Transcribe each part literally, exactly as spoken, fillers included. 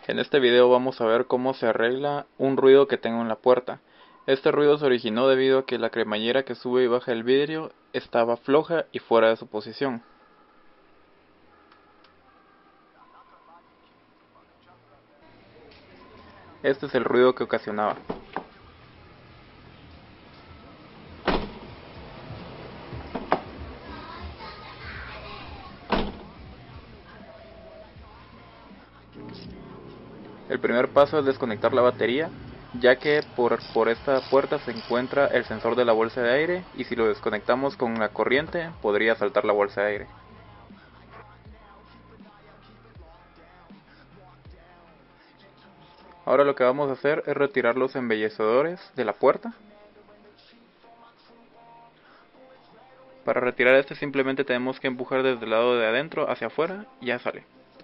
En este video vamos a ver cómo se arregla un ruido que tengo en la puerta. Este ruido se originó debido a que la cremallera que sube y baja el vidrio estaba floja y fuera de su posición. Este es el ruido que ocasionaba. El primer paso es desconectar la batería, ya que por, por esta puerta se encuentra el sensor de la bolsa de aire y si lo desconectamos con la corriente podría saltar la bolsa de aire. Ahora lo que vamos a hacer es retirar los embellecedores de la puerta. Para retirar este simplemente tenemos que empujar desde el lado de adentro hacia afuera y ya sale.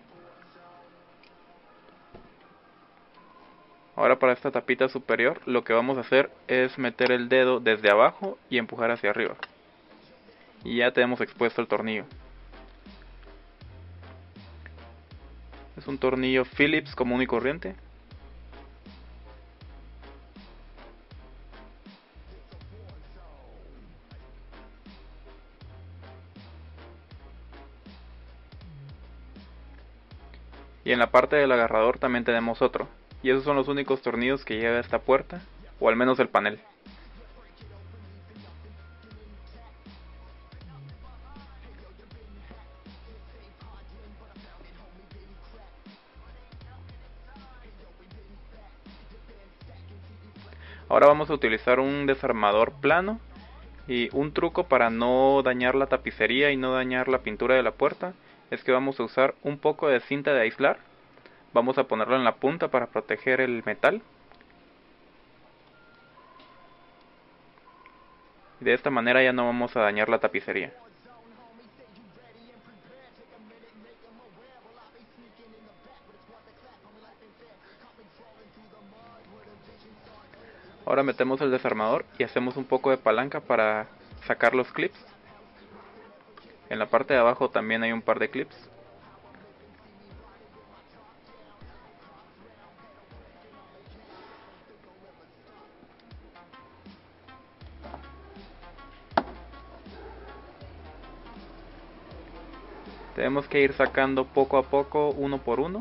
Ahora para esta tapita superior lo que vamos a hacer es meter el dedo desde abajo y empujar hacia arriba. Y ya tenemos expuesto el tornillo. Es un tornillo Phillips común y corriente. Y en la parte del agarrador también tenemos otro. Y esos son los únicos tornillos que lleva esta puerta, o al menos el panel. Ahora vamos a utilizar un desarmador plano y un truco para no dañar la tapicería y no dañar la pintura de la puerta es que vamos a usar un poco de cinta de aislar. Vamos a ponerlo en la punta para proteger el metal. De esta manera ya no vamos a dañar la tapicería. Ahora metemos el desarmador y hacemos un poco de palanca para sacar los clips. En la parte de abajo también hay un par de clips. Tenemos que ir sacando poco a poco, uno por uno.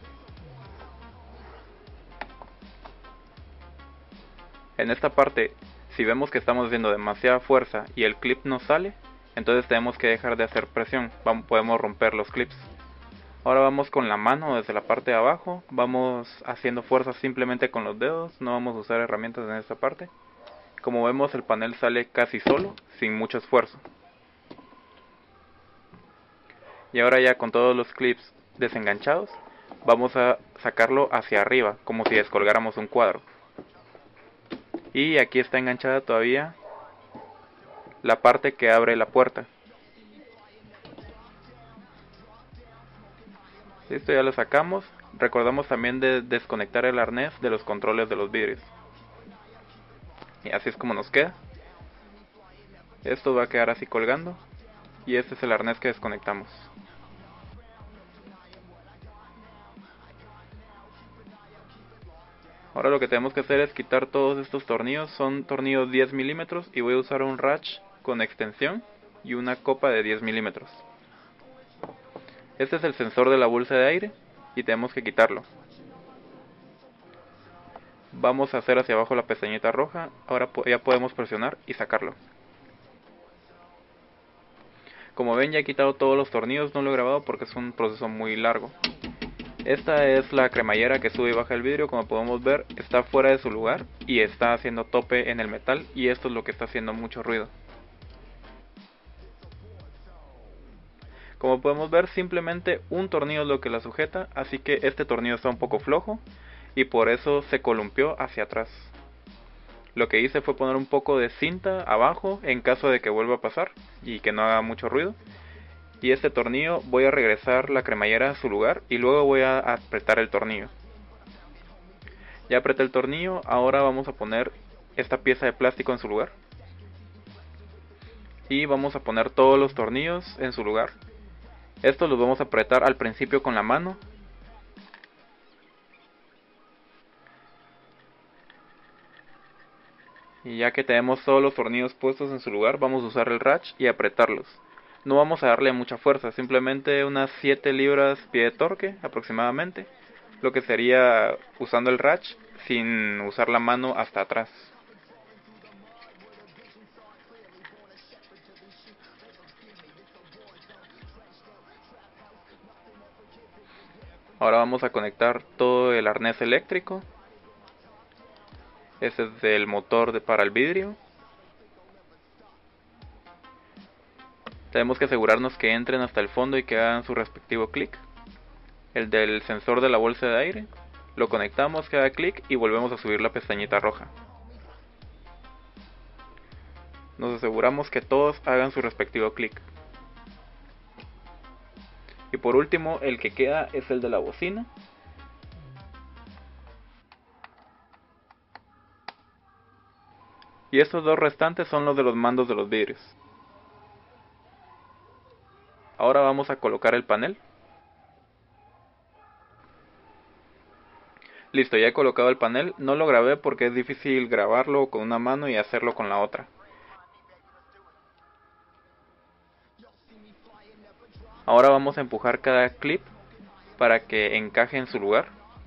En esta parte, si vemos que estamos haciendo demasiada fuerza y el clip no sale, entonces tenemos que dejar de hacer presión, vamos, podemos romper los clips. Ahora vamos con la mano desde la parte de abajo, vamos haciendo fuerza simplemente con los dedos, no vamos a usar herramientas en esta parte. Como vemos el panel sale casi solo, sin mucho esfuerzo. Y ahora ya con todos los clips desenganchados, vamos a sacarlo hacia arriba, como si descolgáramos un cuadro. Y aquí está enganchada todavía la parte que abre la puerta. Esto ya lo sacamos. Recordamos también de desconectar el arnés de los controles de los vidrios. Y así es como nos queda. Esto va a quedar así colgando. Y este es el arnés que desconectamos. Ahora lo que tenemos que hacer es quitar todos estos tornillos. Son tornillos diez milímetros y voy a usar un ratch con extensión y una copa de diez milímetros. Este es el sensor de la bolsa de aire y tenemos que quitarlo. Vamos a hacer hacia abajo la pestañita roja. Ahora ya podemos presionar y sacarlo. Como ven, ya he quitado todos los tornillos, no lo he grabado porque es un proceso muy largo. Esta es la cremallera que sube y baja el vidrio. Como podemos ver, está fuera de su lugar y está haciendo tope en el metal, y esto es lo que está haciendo mucho ruido. Como podemos ver, simplemente un tornillo es lo que la sujeta, así que este tornillo está un poco flojo y por eso se columpió hacia atrás. Lo que hice fue poner un poco de cinta abajo en caso de que vuelva a pasar y que no haga mucho ruido. Y este tornillo voy a regresar la cremallera a su lugar y luego voy a apretar el tornillo. Ya apreté el tornillo, ahora vamos a poner esta pieza de plástico en su lugar. Y vamos a poner todos los tornillos en su lugar. Estos los vamos a apretar al principio con la mano. Y ya que tenemos todos los tornillos puestos en su lugar, vamos a usar el ratch y apretarlos. No vamos a darle mucha fuerza, simplemente unas siete libras pie de torque aproximadamente, lo que sería usando el ratch sin usar la mano hasta atrás. Ahora vamos a conectar todo el arnés eléctrico. Este es del motor de, para el vidrio. Tenemos que asegurarnos que entren hasta el fondo y que hagan su respectivo clic. El del sensor de la bolsa de aire. Lo conectamos, que haga clic y volvemos a subir la pestañita roja. Nos aseguramos que todos hagan su respectivo clic. Y por último, el que queda es el de la bocina. Y estos dos restantes son los de los mandos de los vidrios. Ahora vamos a colocar el panel. Listo, ya he colocado el panel. No lo grabé porque es difícil grabarlo con una mano y hacerlo con la otra. Ahora vamos a empujar cada clip para que encaje en su lugar.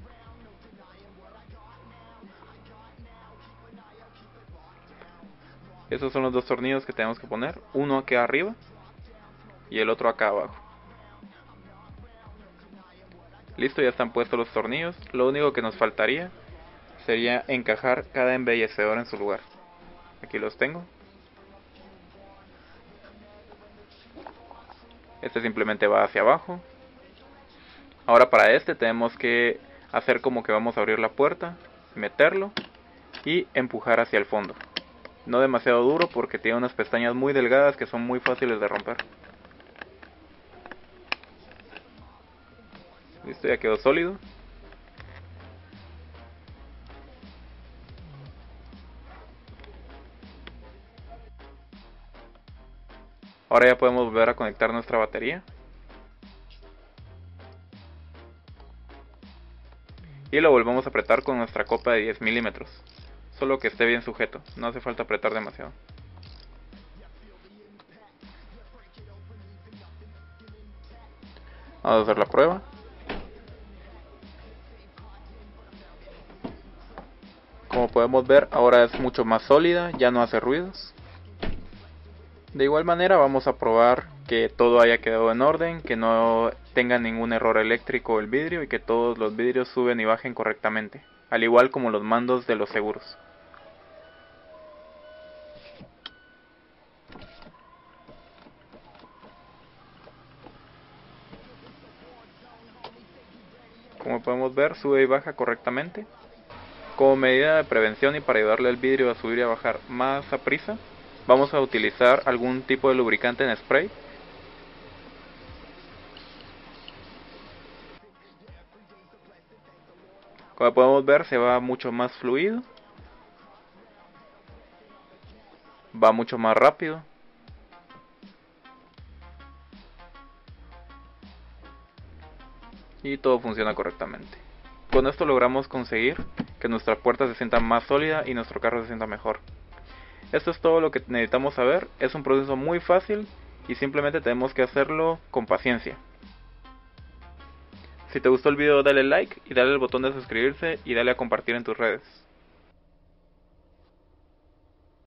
Esos son los dos tornillos que tenemos que poner. Uno acá arriba y el otro acá abajo. Listo, ya están puestos los tornillos. Lo único que nos faltaría sería encajar cada embellecedor en su lugar. Aquí los tengo. Este simplemente va hacia abajo. Ahora para este tenemos que hacer como que vamos a abrir la puerta, meterlo y empujar hacia el fondo. No demasiado duro porque tiene unas pestañas muy delgadas que son muy fáciles de romper. Listo, ya quedó sólido. Ahora ya podemos volver a conectar nuestra batería. Y lo volvemos a apretar con nuestra copa de diez milímetros. Solo que esté bien sujeto, no hace falta apretar demasiado. Vamos a hacer la prueba. Como podemos ver, ahora es mucho más sólida, ya no hace ruidos. De igual manera vamos a probar que todo haya quedado en orden, que no tenga ningún error eléctrico el vidrio y que todos los vidrios suben y bajen correctamente, al igual como los mandos de los seguros. Como podemos ver, sube y baja correctamente. Como medida de prevención y para ayudarle al vidrio a subir y a bajar más a prisa, vamos a utilizar algún tipo de lubricante en spray. Como podemos ver, se va mucho más fluido, va mucho más rápido. Y todo funciona correctamente. Con esto logramos conseguir que nuestra puerta se sienta más sólida y nuestro carro se sienta mejor. Esto es todo lo que necesitamos saber. Es un proceso muy fácil y simplemente tenemos que hacerlo con paciencia. Si te gustó el video, dale like y dale al botón de suscribirse y dale a compartir en tus redes.